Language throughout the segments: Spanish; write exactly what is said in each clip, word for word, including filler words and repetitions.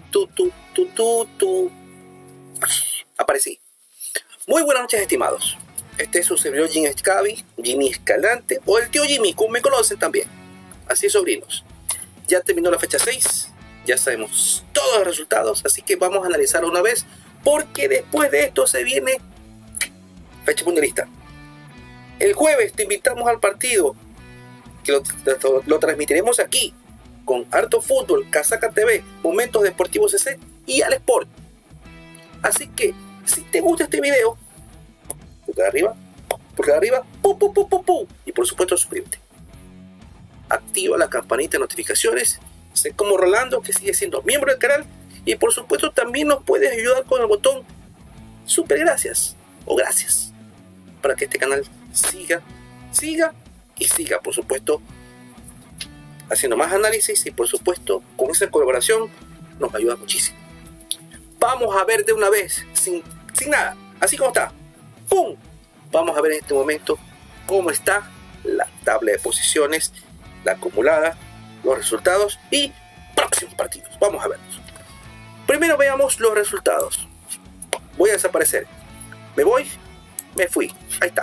tu, tu, tu, tu, tu. Aparecí. Muy buenas noches, estimados. Este es su servidor Jimmy Escabi, Jimmy Escalante, o el tío Jimmy, como me conocen también. Así es, sobrinos. Ya terminó la fecha seis, ya sabemos todos los resultados, así que vamos a analizar una vez, porque después de esto se viene fecha mundialista. El jueves te invitamos al partido, que lo, lo, lo transmitiremos aquí, con harto fútbol, Casaca T V, Momentos Deportivos C C y Al Sport. Así que, si te gusta este video, pulgar arriba, pulgar arriba, pu, pu, pu, pu, pu, y por supuesto suscríbete. Activa la campanita de notificaciones, sé como Rolando, que sigue siendo miembro del canal, y por supuesto también nos puedes ayudar con el botón super gracias o gracias, para que este canal siga, siga y siga, por supuesto, haciendo más análisis, y por supuesto con esa colaboración nos ayuda muchísimo. Vamos a ver de una vez, sin, sin nada, así como está, ¡pum! Vamos a ver en este momento cómo está la tabla de posiciones, la acumulada, los resultados y próximos partidos. Vamos a verlos. Primero veamos los resultados. Voy a desaparecer. Me voy, me fui. Ahí está.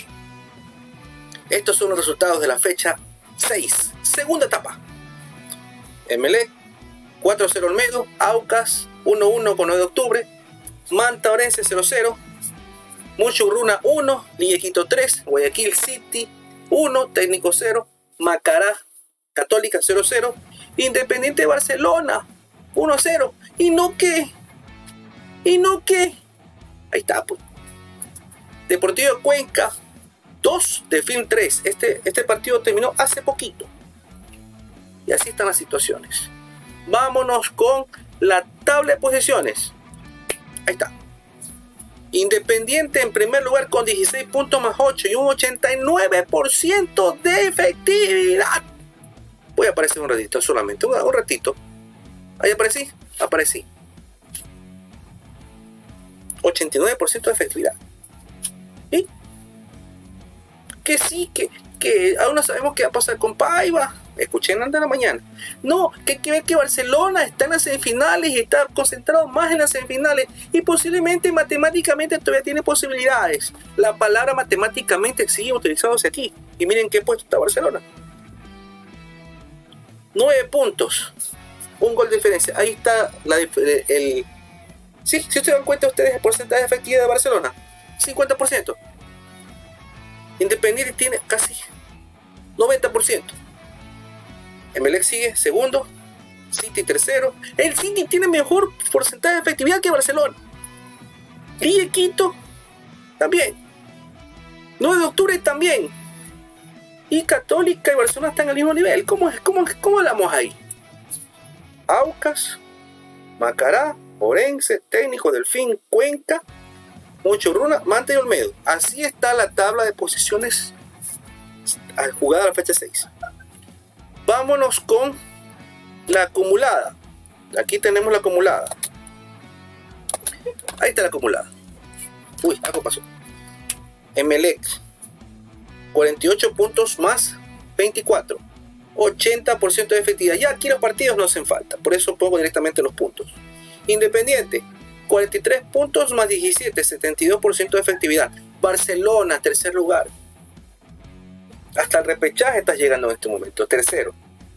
Estos son los resultados de la fecha seis, segunda etapa. Emelec cuatro cero Olmedo, Aucas uno uno con nueve de octubre, Manta Orense cero cero, Muchurruna uno, Ligue tres, Guayaquil City uno, Técnico cero, Macará Católica cero cero, Independiente Barcelona uno cero, y no que, y no que, ahí está, pues. Deportivo Cuenca dos, Delfín tres, este, este partido terminó hace poquito, y así están las situaciones. Vámonos con la tabla de posiciones. Ahí está. Independiente en primer lugar con dieciséis puntos más ocho y un ochenta y nueve por ciento de efectividad. Voy a aparecer un ratito, solamente un, un ratito. Ahí aparecí, aparecí. ochenta y nueve por ciento de efectividad. ¿Y? Que sí, que, que aún no sabemos qué va a pasar con Paiva. Escuché en de la mañana. No, que hay que ver que Barcelona está en las semifinales y está concentrado más en las semifinales, y posiblemente matemáticamente todavía tiene posibilidades. La palabra matemáticamente sigue utilizándose aquí. Y miren qué puesto está Barcelona. Nueve puntos. Un gol de diferencia. Ahí está la, el, el... Sí, si ustedes dan cuenta ustedes el porcentaje de efectividad de Barcelona. cincuenta por ciento. Independiente tiene casi noventa por ciento. Emelec sigue segundo, City tercero. El City tiene mejor porcentaje de efectividad que Barcelona. Ligue Quito también. nueve de octubre también. Y Católica y Barcelona están al mismo nivel. ¿Cómo, cómo, cómo hablamos ahí? Aucas, Macará, Orense, Técnico, Delfín, Cuenca, Muchurruna, Manta y Olmedo. Así está la tabla de posiciones al jugada a la fecha seis. Vámonos con la acumulada. Aquí tenemos la acumulada. Ahí está la acumulada. Uy, algo pasó. Emelec cuarenta y ocho puntos más veinticuatro, ochenta por ciento de efectividad. Ya aquí los partidos no hacen falta, por eso pongo directamente los puntos. Independiente cuarenta y tres puntos más diecisiete, setenta y dos por ciento de efectividad. Barcelona tercer lugar. Hasta el repechaje estás llegando en este momento, tercero.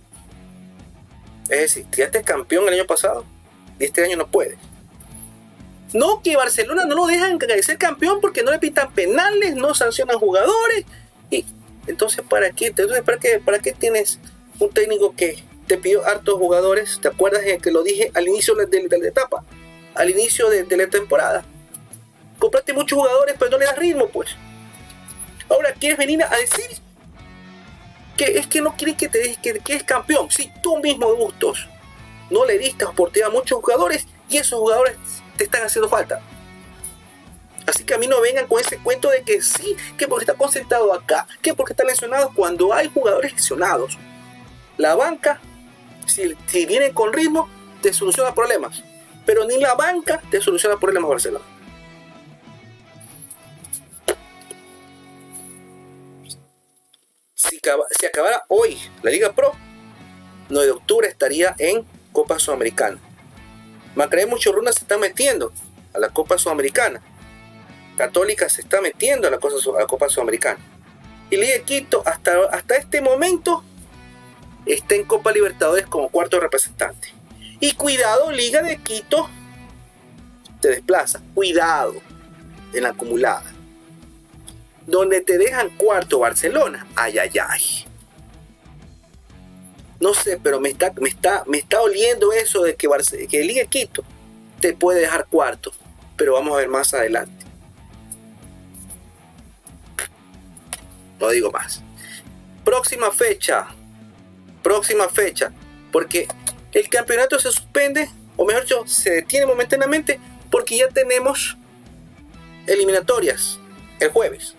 Es decir, quedaste campeón el año pasado y este año no puedes. No, que Barcelona no lo dejan ser campeón porque no le pitan penales, no sancionan jugadores. Y entonces, ¿para qué? Entonces, ¿para qué, para qué tienes un técnico que te pidió hartos jugadores? ¿Te acuerdas que lo dije al inicio de, de, de la etapa? Al inicio de, de la temporada. Compraste muchos jugadores, pero no le das ritmo, pues. Ahora quieres venir a decir que es que no quieres que te dejes que, que es campeón. Si tú mismo de gustos no le diste oportunidad a muchos jugadores y esos jugadores te están haciendo falta. Así que a mí no vengan con ese cuento de que sí, que porque está concentrado acá, que porque está lesionado, cuando hay jugadores lesionados. La banca, si, si vienen con ritmo, te soluciona problemas. Pero ni la banca te soluciona problemas, Barcelona. Si, si acabara hoy la Liga Pro, nueve de octubre estaría en Copa Sudamericana. Maccabi Muchurruna se está metiendo a la Copa Sudamericana. Católica se está metiendo a la, cosa, a la Copa Sudamericana. Y Liga de Quito hasta, hasta este momento está en Copa Libertadores como cuarto representante. Y cuidado, Liga de Quito te desplaza. Cuidado en la acumulada. Donde te dejan cuarto Barcelona. Ay, ay, ay. No sé, pero me está, me está, me está oliendo eso de que, Barce, que Liga de Quito te puede dejar cuarto. Pero vamos a ver más adelante. No digo más. Próxima fecha. Próxima fecha. Porque el campeonato se suspende, o mejor dicho, se detiene momentáneamente, porque ya tenemos eliminatorias el jueves.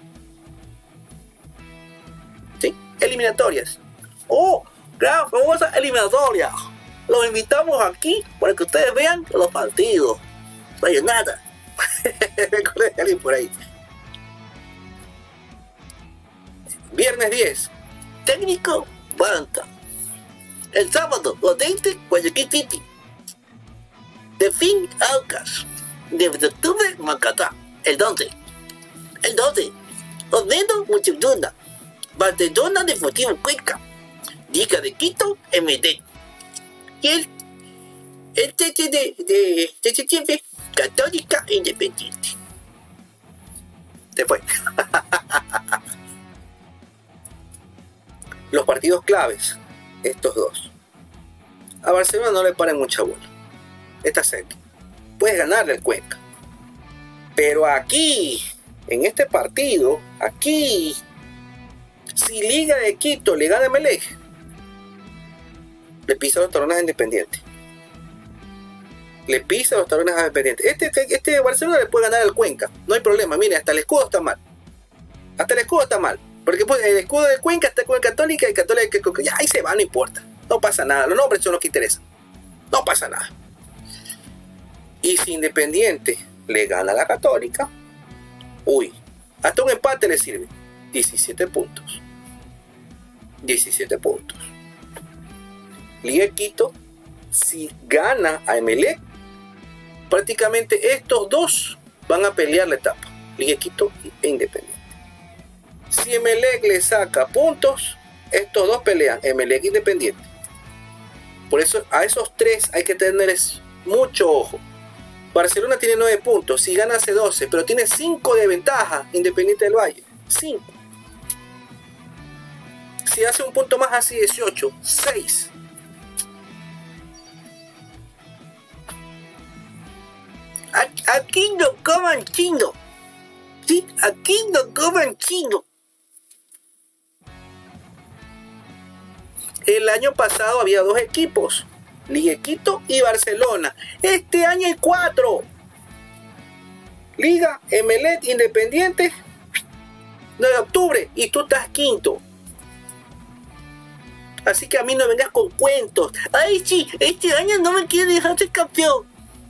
¿Sí? Eliminatorias. ¡Oh! ¡Gran famosa eliminatoria! Los invitamos aquí para que ustedes vean los partidos. No hay nada. Me acordé de alguien por ahí. Viernes diez. Técnico Banta. El sábado, los veinte, Guayaquil City. De fin, Aucas. De octubre, Macatá. El doce. El doce. Osmedo, Muchurruna. Barcelona Deportivo Cuenca. Liga de Quito, M D. Y el, el trece de, de, de septiembre, Católica Independiente. Se fue. Los partidos claves, estos dos. A Barcelona no le paren mucha bola. Está cerca. Puedes ganarle el Cuenca. Pero aquí, en este partido, aquí, si Liga de Quito le gana a Emelec, le pisa los talones a Independiente. Le pisa los talones a Independiente. Este, este Barcelona le puede ganar al Cuenca. No hay problema. Mire, hasta el escudo está mal. Hasta el escudo está mal. Porque pues, el escudo del Cuenca está con el Católica y el Católica, ya ahí se va, no importa. No pasa nada. Los nombres son los que interesan. No pasa nada. Y si Independiente le gana a la Católica, uy, hasta un empate le sirve. diecisiete puntos. diecisiete puntos. Liga de Quito, si gana a Emelec, prácticamente estos dos van a pelear la etapa. Liga de Quito e Independiente. Si Emelec le saca puntos, estos dos pelean, Emelec e Independiente. Por eso a esos tres hay que tenerles mucho ojo. Barcelona tiene nueve puntos, si gana hace doce, pero tiene cinco de ventaja Independiente del Valle. cinco. Si hace un punto más hace dieciocho, seis. Aquí no coman chino. Sí, aquí no coman chino. El año pasado había dos equipos, Liga de Quito y Barcelona. Este año hay cuatro. Liga, Emelec, Independiente, nueve de octubre, y tú estás quinto. Así que a mí no vengas con cuentos. Ay, sí, este año no me quiere dejar ser campeón.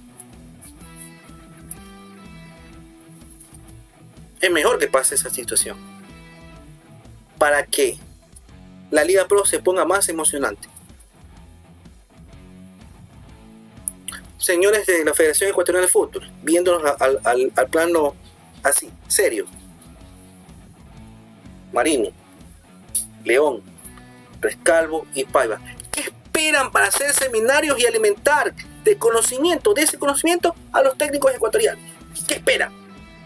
Es mejor que pase esa situación para que la Liga Pro se ponga más emocionante. Señores de la Federación Ecuatoriana de Fútbol, viéndonos al, al, al plano así, serio. Marino, León, Rescalvo y Paiva, ¿qué esperan para hacer seminarios y alimentar de conocimiento, de ese conocimiento a los técnicos ecuatorianos? ¿Qué esperan?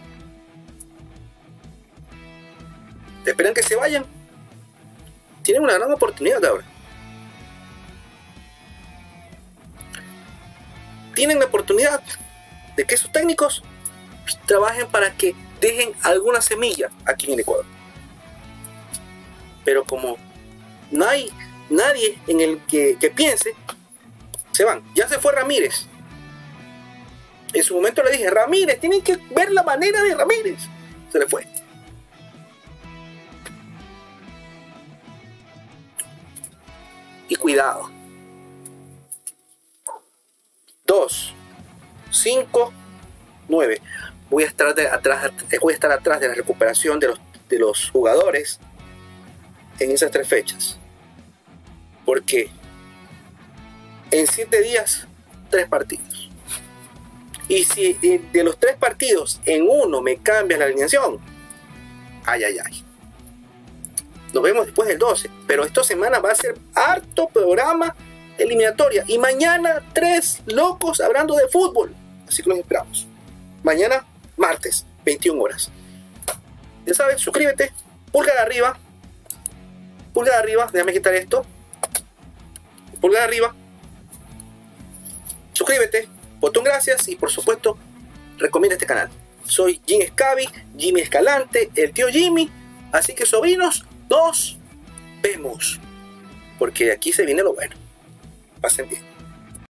¿Esperan que se vayan? Tienen una gran oportunidad ahora. Tienen la oportunidad de que esos técnicos trabajen para que dejen alguna semilla aquí en el Ecuador. Pero como no hay nadie en el que, que piense, se van. Ya se fue Ramírez. En su momento le dije, Ramírez, tienen que ver la manera de Ramírez. Se le fue. Y cuidado. dos, cinco, nueve. Voy a estar de, atrás, voy a estar atrás de la recuperación de los, de los jugadores en esas tres fechas. Porque en siete días, tres partidos. Y si de los tres partidos en uno me cambias la alineación, ay, ay, ay. Nos vemos después del doce. Pero esta semana va a ser harto programa eliminatoria. Y mañana tres locos hablando de fútbol. Así que los esperamos. Mañana, martes, veintiuna horas. Ya sabes, suscríbete. Pulgar arriba. Pulgar arriba. Déjame quitar esto. Pulgar arriba. Suscríbete. Botón gracias. Y por supuesto, recomienda este canal. Soy Jim Escabi, Jimmy Escalante, el tío Jimmy. Así que, sobrinos, nos vemos. Porque aquí se viene lo bueno. Pasen bien.